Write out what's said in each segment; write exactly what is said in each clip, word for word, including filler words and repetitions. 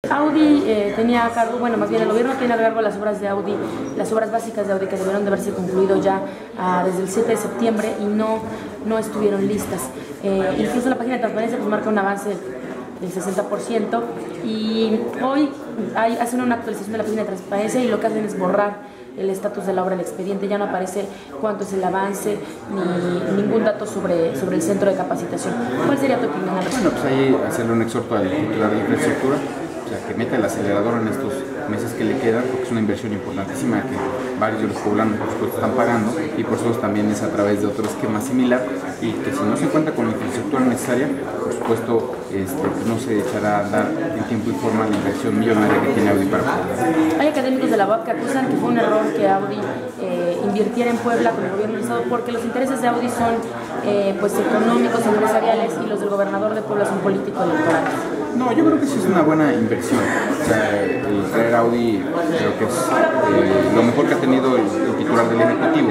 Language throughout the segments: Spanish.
Audi eh, tenía a cargo, bueno, más bien el gobierno tiene a cargo las obras de Audi, las obras básicas de Audi que debieron de haberse concluido ya ah, desde el siete de septiembre y no, no estuvieron listas. Eh, incluso la página de transparencia pues marca un avance del sesenta por ciento y hoy hay, hacen una actualización de la página de transparencia y lo que hacen es borrar el estatus de la obra, el expediente, ya no aparece cuánto es el avance ni ningún dato sobre, sobre el centro de capacitación. ¿Cuál sería tu opinión al respecto? Bueno, pues ahí hacerle un exhorto al titular de infraestructura, o sea, que meta el acelerador en estos meses que le quedan, porque es una inversión importantísima que varios de los poblanos por supuesto están pagando y por eso también es a través de otro esquema similar y que si no se cuenta con la infraestructura necesaria, por supuesto este, pues no se echará a andar en tiempo y forma la inversión millonaria que tiene Audi para Puebla. Hay académicos de la U A P que acusan que fue un error que Audi eh, invirtiera en Puebla con el gobierno del estado porque los intereses de Audi son eh, pues económicos, empresariales y los del gobernador de Puebla son políticos electorales. No, yo creo que sí es una buena inversión. O sea, el traer Audi creo que es eh, lo mejor que ha tenido el, el titular del Ejecutivo.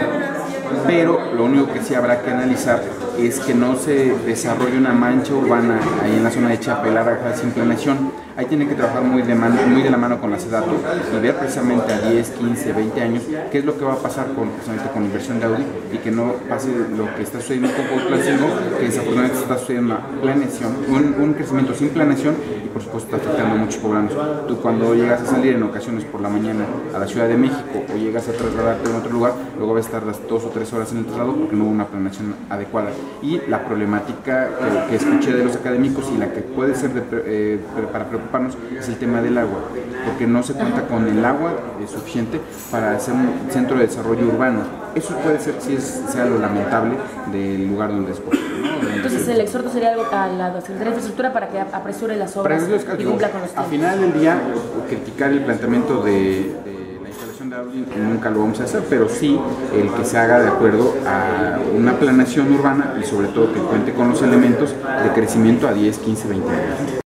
Pero lo único que sí habrá que analizar es que no se desarrolle una mancha urbana ahí en la zona de Chapela sin planeación. Ahí tiene que trabajar muy de, mano, muy de la mano con la SEDATU y ver precisamente a diez, quince, veinte años qué es lo que va a pasar con, precisamente con la inversión de Audi y que no pase lo que está sucediendo con Cuautlancingo, que desafortunadamente está sucediendo una planeación, un, un crecimiento sin planeación y por supuesto está afectando a muchos poblanos. Tú cuando llegas a salir en ocasiones por la mañana a la Ciudad de México o llegas a trasladarte a otro lugar, luego vas a estar las dos o tres horas en el traslado porque no hubo una planeación adecuada. Y la problemática que, que escuché de los académicos y la que puede ser de, eh, para preocuparnos es el tema del agua, porque no se cuenta con el agua eh, suficiente para hacer un centro de desarrollo urbano. Eso puede ser, si es, sea lo lamentable del lugar donde es posible, ¿no? Entonces el exhorto sería algo a la Secretaría de Infraestructura para que apresure las obras y cumpla con los tiempos. Al final del día, criticar el planteamiento de, de la instalación de Audi nunca lo vamos a hacer, pero sí el que se haga de acuerdo a una planeación urbana y sobre todo que cuente con los elementos de crecimiento a diez, quince, veinte años.